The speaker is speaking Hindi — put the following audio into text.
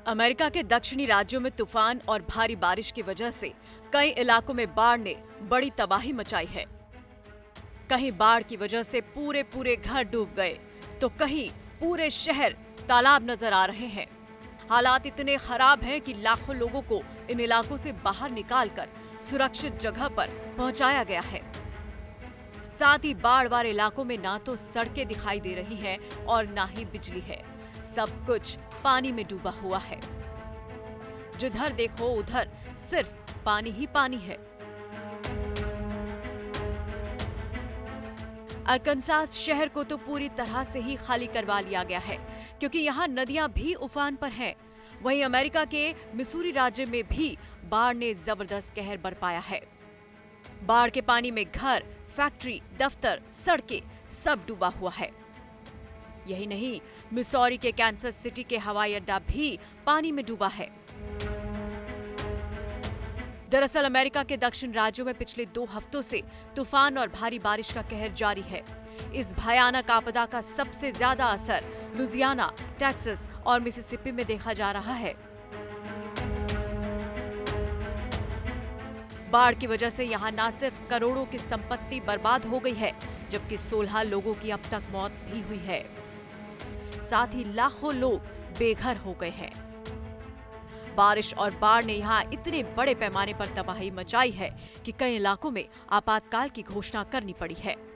अमेरिका के दक्षिणी राज्यों में तूफान और भारी बारिश की वजह से कई इलाकों में बाढ़ ने बड़ी तबाही मचाई है। कहीं बाढ़ की वजह से पूरे पूरे घर डूब गए, तो कहीं पूरे शहर तालाब नजर आ रहे हैं। हालात इतने खराब हैं कि लाखों लोगों को इन इलाकों से बाहर निकालकर सुरक्षित जगह पर पहुंचाया गया है। साथ ही बाढ़ वाले इलाकों में ना तो सड़कें दिखाई दे रही हैं और ना ही बिजली है। सब कुछ पानी में डूबा हुआ है। जिधर देखो उधर सिर्फ पानी ही पानी है। अरकानसास शहर को तो पूरी तरह से ही खाली करवा लिया गया है, क्योंकि यहाँ नदियां भी उफान पर हैं। वहीं अमेरिका के मिसूरी राज्य में भी बाढ़ ने जबरदस्त कहर बरपाया है। बाढ़ के पानी में घर, फैक्ट्री, दफ्तर, सड़कें सब डूबा हुआ है। यही नहीं, मिसौरी के कैंसस सिटी के हवाई अड्डा भी पानी में डूबा है। दरअसल अमेरिका के दक्षिण राज्यों में पिछले 2 हफ्तों से तूफान और भारी बारिश का कहर जारी है। इस भयानक आपदा का सबसे ज्यादा असर लुजियाना, टेक्सास और मिसिसिपी में देखा जा रहा है। बाढ़ की वजह से यहाँ न सिर्फ करोड़ों की संपत्ति बर्बाद हो गई है, जबकि 16 लोगों की अब तक मौत भी हुई है। साथ ही लाखों लोग बेघर हो गए हैं। बारिश और बाढ़ ने यहाँ इतने बड़े पैमाने पर तबाही मचाई है कि कई इलाकों में आपातकाल की घोषणा करनी पड़ी है।